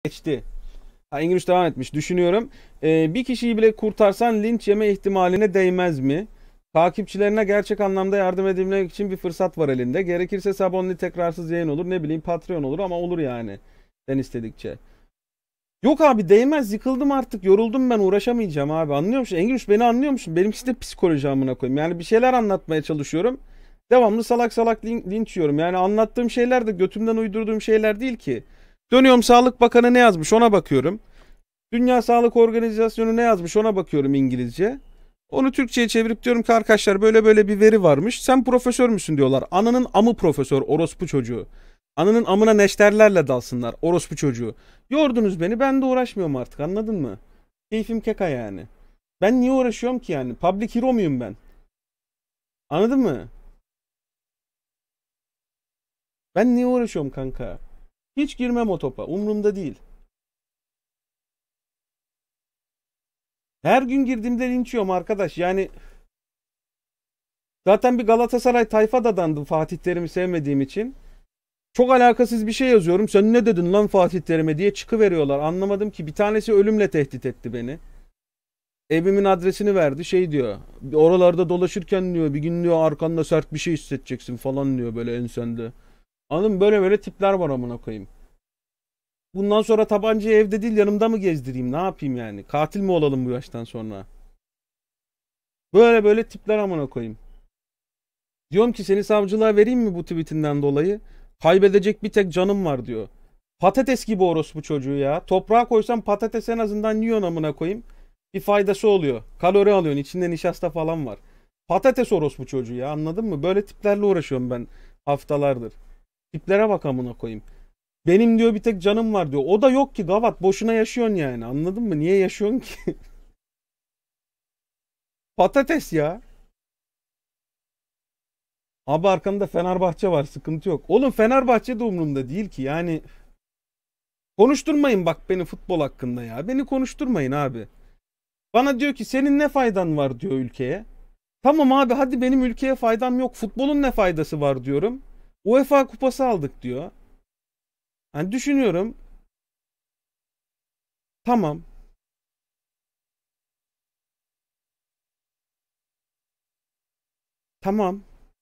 Geçti. Ha, İngiliz devam etmiş. Düşünüyorum. Bir kişiyi bile kurtarsan linç yeme ihtimaline değmez mi? Takipçilerine gerçek anlamda yardım edebilmek için bir fırsat var elinde. Gerekirse Sabonlu tekrarsız yayın olur. Ne bileyim Patreon olur ama olur yani. Sen istedikçe. Yok abi değmez. Yıkıldım artık. Yoruldum ben. Uğraşamayacağım abi. Anlıyor musun? Engin beni anlıyor musun? Benimkisi de psikoloji amına koyayım. Yani bir şeyler anlatmaya çalışıyorum. Devamlı salak salak linç yiyorum. Yani anlattığım şeyler de götümden uydurduğum şeyler değil ki. Dönüyorum Sağlık Bakanı ne yazmış ona bakıyorum. Dünya Sağlık Organizasyonu ne yazmış ona bakıyorum İngilizce. Onu Türkçe'ye çevirip diyorum ki arkadaşlar böyle böyle bir veri varmış. Sen profesör müsün diyorlar. Ananın amı profesör orospu çocuğu. Ananın amına neşterlerle dalsınlar orospu çocuğu. Yordunuz beni ben de uğraşmıyorum artık anladın mı? Keyfim keka yani. Ben niye uğraşıyorum ki yani? Public hero muyum ben? Anladın mı? Ben niye uğraşıyorum kanka? Hiç girmem o topa. Umurumda değil. Her gün girdiğimde linç yiyorum arkadaş. Yani zaten bir Galatasaray tayfa dadandım Fatih Terim'i sevmediğim için. Çok alakasız bir şey yazıyorum. Sen ne dedin lan Fatih Terim'e diye çıkıveriyorlar. Anlamadım ki. Bir tanesi ölümle tehdit etti beni. Evimin adresini verdi. Şey diyor. Oralarda dolaşırken diyor bir gün diyor arkanda sert bir şey hissedeceksin falan diyor böyle ensende. Anladın mı? Böyle böyle tipler var amına koyayım. Bundan sonra tabancayı evde değil yanımda mı gezdireyim? Ne yapayım yani? Katil mi olalım bu yaştan sonra? Böyle böyle tipler amına koyayım. Diyorum ki seni savcılığa vereyim mi bu tweetinden dolayı? Kaybedecek bir tek canım var diyor. Patates gibi orospu çocuğu ya. Toprağa koysam patates en azından yiyorsun amına koyayım. Bir faydası oluyor. Kalori alıyorsun. İçinde nişasta falan var. Patates orospu çocuğu ya anladın mı? Böyle tiplerle uğraşıyorum ben haftalardır. Tiplere bak amına koyayım. Benim diyor bir tek canım var diyor. O da yok ki gavat. Boşuna yaşıyorsun yani. Anladın mı? Niye yaşıyorsun ki? Patates ya. Abi arkamda Fenerbahçe var. Sıkıntı yok. Oğlum Fenerbahçe de umurumda değil ki. Yani konuşturmayın bak beni futbol hakkında ya. Beni konuşturmayın abi. Bana diyor ki senin ne faydan var diyor ülkeye. Tamam abi hadi benim ülkeye faydam yok. Futbolun ne faydası var diyorum. UEFA kupası aldık diyor. Hani düşünüyorum. Tamam. Tamam.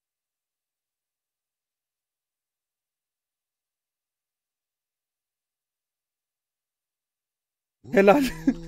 Helal.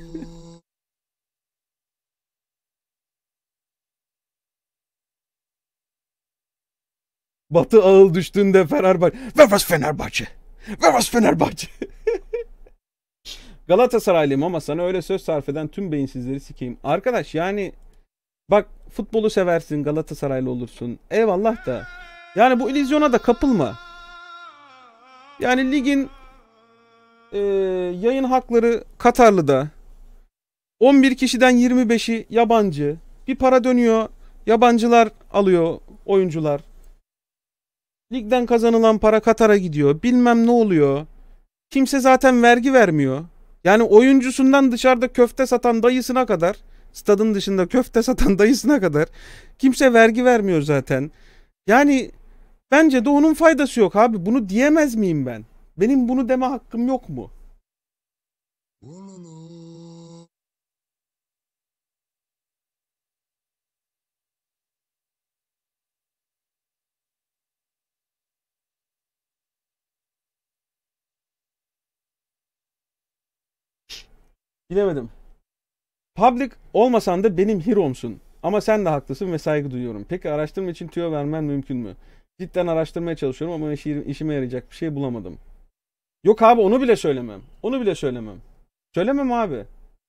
Batı ağıl düştüğünde Fenerbahçe. Ver Fenerbahçe. Ver Fenerbahçe. Galatasaraylıyım ama sana öyle söz sarf eden tüm beyinsizleri sikeyim. Arkadaş yani bak futbolu seversin Galatasaraylı olursun. Eyvallah da. Yani bu illüzyona da kapılma. Yani ligin yayın hakları Katarlı'da. 11 kişiden 25'i yabancı. Bir para dönüyor. Yabancılar alıyor oyuncular. Ligden kazanılan para Katar'a gidiyor. Bilmem ne oluyor. Kimse zaten vergi vermiyor. Yani oyuncusundan dışarıda köfte satan dayısına kadar, stadın dışında köfte satan dayısına kadar kimse vergi vermiyor zaten. Yani bence de onun faydası yok abi. Bunu diyemez miyim ben? Benim bunu deme hakkım yok mu? Bilemedim. Public olmasan da benim hero'msun. Ama sen de haklısın ve saygı duyuyorum. Peki araştırma için tüyo vermen mümkün mü? Cidden araştırmaya çalışıyorum ama işime yarayacak bir şey bulamadım. Yok abi onu bile söylemem. Onu bile söylemem. Söylemem abi.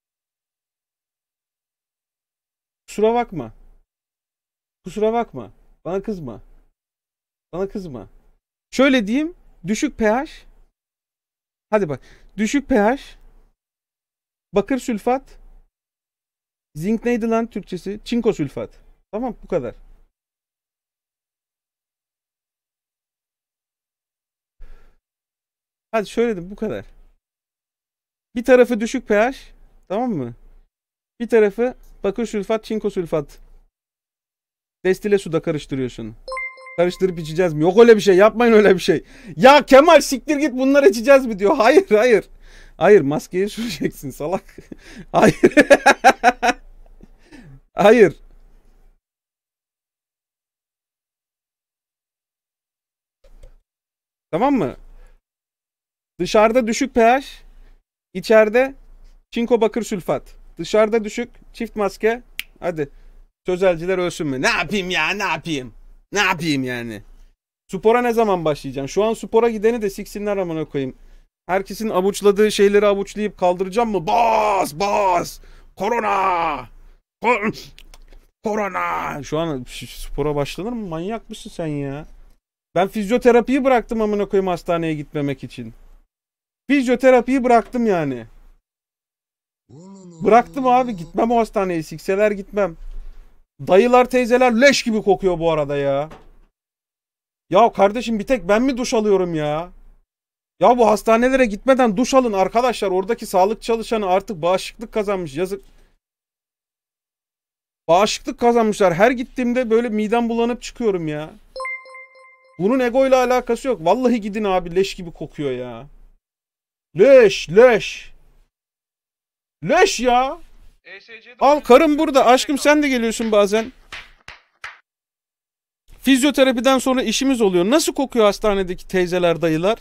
Kusura bakma. Kusura bakma. Bana kızma. Bana kızma. Şöyle diyeyim. Düşük pH. Hadi bak. Düşük pH. Bakır sülfat. Zinc neydi lan Türkçesi? Çinko sülfat. Tamam bu kadar. Hadi söyledim bu kadar. Bir tarafı düşük pH. Tamam mı? Bir tarafı bakır sülfat, çinko sülfat. Destile suda karıştırıyorsun. Karıştırıp içeceğiz mi? Yok öyle bir şey. Yapmayın öyle bir şey. Ya Kemal siktir git bunları içeceğiz mi diyor. Hayır hayır. Hayır, maskeyi süreceksin salak. Hayır. Hayır. Tamam mı? Dışarıda düşük pH, içeride çinko bakır sülfat. Dışarıda düşük, çift maske. Hadi. Sözelciler ölsün mü? Ne yapayım ya, ne yapayım? Ne yapayım yani? Spora ne zaman başlayacaksın? Şu an spora gideni de siksinler amına koyayım. Herkesin avuçladığı şeyleri avuçlayıp kaldıracağım mı? Bas! Bas! Korona! Korona! Şu an spora başlanır mı? Manyak mısın sen ya? Ben fizyoterapiyi bıraktım amına koyayım hastaneye gitmemek için. Fizyoterapiyi bıraktım yani. Bıraktım abi, gitmem o hastaneye. Sikseler gitmem. Dayılar teyzeler leş gibi kokuyor bu arada ya. Ya kardeşim, bir tek ben mi duş alıyorum ya? Ya bu hastanelere gitmeden duş alın arkadaşlar. Oradaki sağlık çalışanı artık bağışıklık kazanmış. Yazık. Bağışıklık kazanmışlar. Her gittiğimde böyle midem bulanıp çıkıyorum ya. Bunun ego ile alakası yok. Vallahi gidin abi, leş gibi kokuyor ya. Leş, leş. Leş ya. Al, karım burada. Aşkım sen de geliyorsun bazen. Fizyoterapiden sonra işimiz oluyor. Nasıl kokuyor hastanedeki teyzeler, dayılar?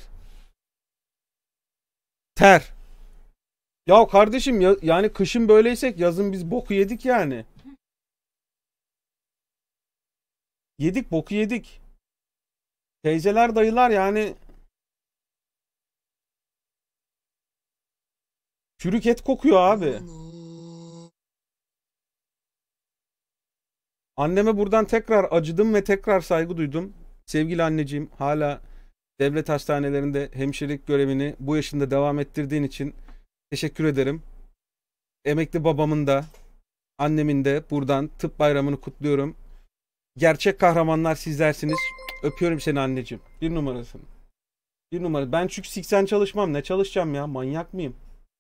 Ter. Ya kardeşim ya, yani kışın böyleysek yazın biz boku yedik yani. Yedik, boku yedik. Teyzeler, dayılar yani çürük et kokuyor abi. Anneme buradan tekrar acıdım ve tekrar saygı duydum. Sevgili anneciğim, hala devlet hastanelerinde hemşirelik görevini bu yaşında devam ettirdiğin için teşekkür ederim. Emekli babamın da annemin de buradan tıp bayramını kutluyorum. Gerçek kahramanlar sizlersiniz. Öpüyorum seni anneciğim. Bir numarasın. Bir numara. Ben çünkü 80 çalışmam. Ne çalışacağım ya? Manyak mıyım?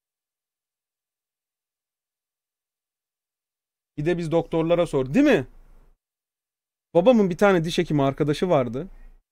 Bir de biz doktorlara sor. Değil mi? Babamın bir tane diş hekimi arkadaşı vardı.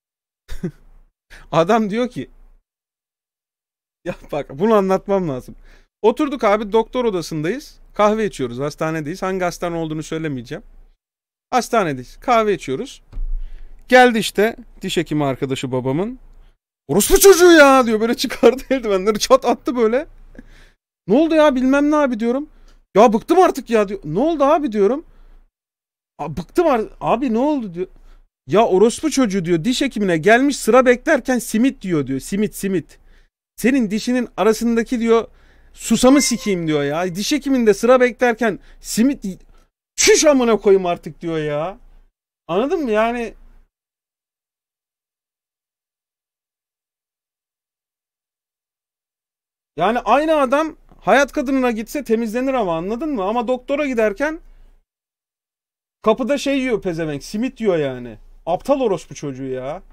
Adam diyor ki, ya bak bunu anlatmam lazım. Oturduk abi, doktor odasındayız. Kahve içiyoruz. Hastanedeyiz. Hangi hastane olduğunu söylemeyeceğim. Hastanedeyiz. Kahve içiyoruz. Geldi işte diş hekimi arkadaşı babamın. Orospu çocuğu ya diyor, böyle çıkardı eldivenleri çat attı böyle. Ne oldu ya, bilmem ne abi diyorum. Ya bıktım artık ya diyor. Ne oldu abi diyorum. Bıktım abi, ne oldu diyor. Ya orospu çocuğu diyor, diş hekimine gelmiş sıra beklerken simit diyor. Simit simit. Senin dişinin arasındaki diyor susamı sikeyim diyor ya. Diş hekiminde sıra beklerken simit, şuş amına koyayım artık diyor ya. Anladın mı yani? Yani aynı adam hayat kadınına gitse temizlenir ama, anladın mı? Ama doktora giderken kapıda şey yiyor pezevenk, simit yiyor yani. Aptal orospu çocuğu ya.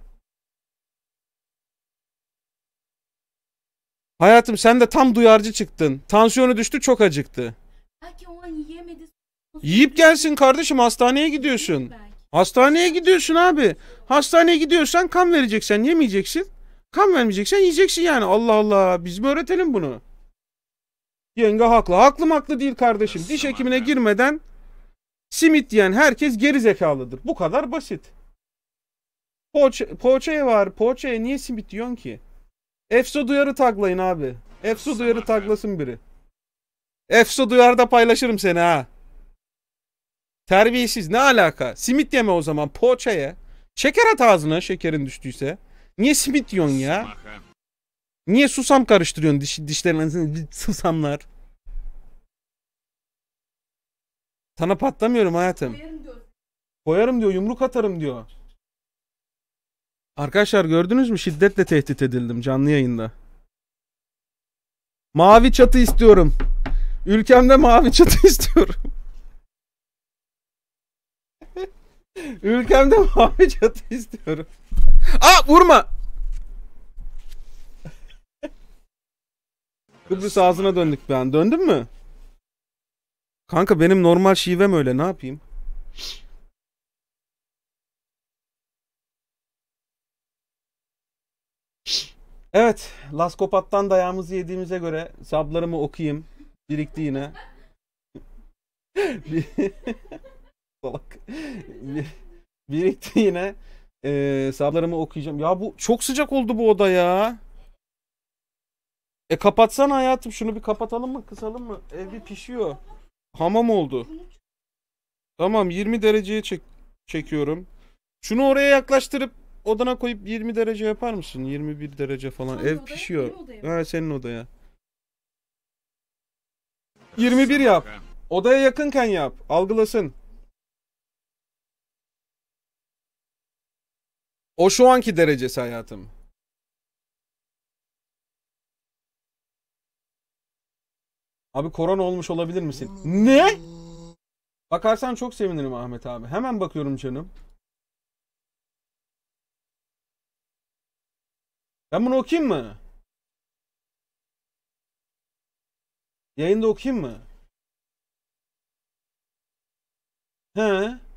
Hayatım sen de tam duyarcı çıktın. Tansiyonu düştü, çok acıktı. Belki o an yiyemedi. Yiyip gelsin kardeşim, hastaneye gidiyorsun. Belki. Hastaneye gidiyorsun abi. Hastaneye gidiyorsan kan vereceksen yemeyeceksin. Kan vermeyeceksen yiyeceksin yani. Allah Allah, biz mi öğretelim bunu? Yenge haklı. Haklı değil kardeşim. Diş hekimine girmeden simit yiyen herkes geri zekalıdır. Bu kadar basit. Poğaçaya var. Poğaçaya niye simit yiyorsun ki? Efso Duyar'ı taglayın abi. Efso Duyar'ı taglasın biri. Efso Duyar'da paylaşırım seni ha. Terbiyesiz, ne alaka? Simit yeme o zaman, poğaça ye. Şeker at ağzına, şekerin düştüyse. Niye simit yiyorsun ya? Niye susam karıştırıyorsun dişlerin arasında susamlar? Sana patlamıyorum hayatım. Koyarım diyor, yumruk atarım diyor. Arkadaşlar gördünüz mü? Şiddetle tehdit edildim canlı yayında. Mavi çatı istiyorum. Ülkemde mavi çatı istiyorum. Ülkemde mavi çatı istiyorum. Aa, vurma. Kıbrıs ağzına döndük bir an. Döndün mü? Kanka benim normal şivem öyle, ne yapayım? Evet, Laskopat'tan dayağımızı yediğimize göre sablarımı okuyayım. Birikti yine. Bir- Salak. Birikti yine. Sablarımı okuyacağım. Ya bu çok sıcak oldu bu oda ya. Kapatsana hayatım. Şunu bir kapatalım mı? Kısalım mı? Ev bir pişiyor. Hamam oldu. Tamam 20 dereceye çekiyorum. Şunu oraya yaklaştırıp odana koyup 20 derece yapar mısın? 21 derece falan. Hangi Ev odaya? pişiyor. Benim odaya mı? Ha senin odaya. 21 yap. Odaya yakınken yap. Algılasın. O şu anki derecesi hayatım. Abi korona olmuş olabilir misin? Ne? Bakarsan çok sevinirim Ahmet abi. Hemen bakıyorum canım. Ben bunu okuyayım mı? Yayında okuyayım mı? He.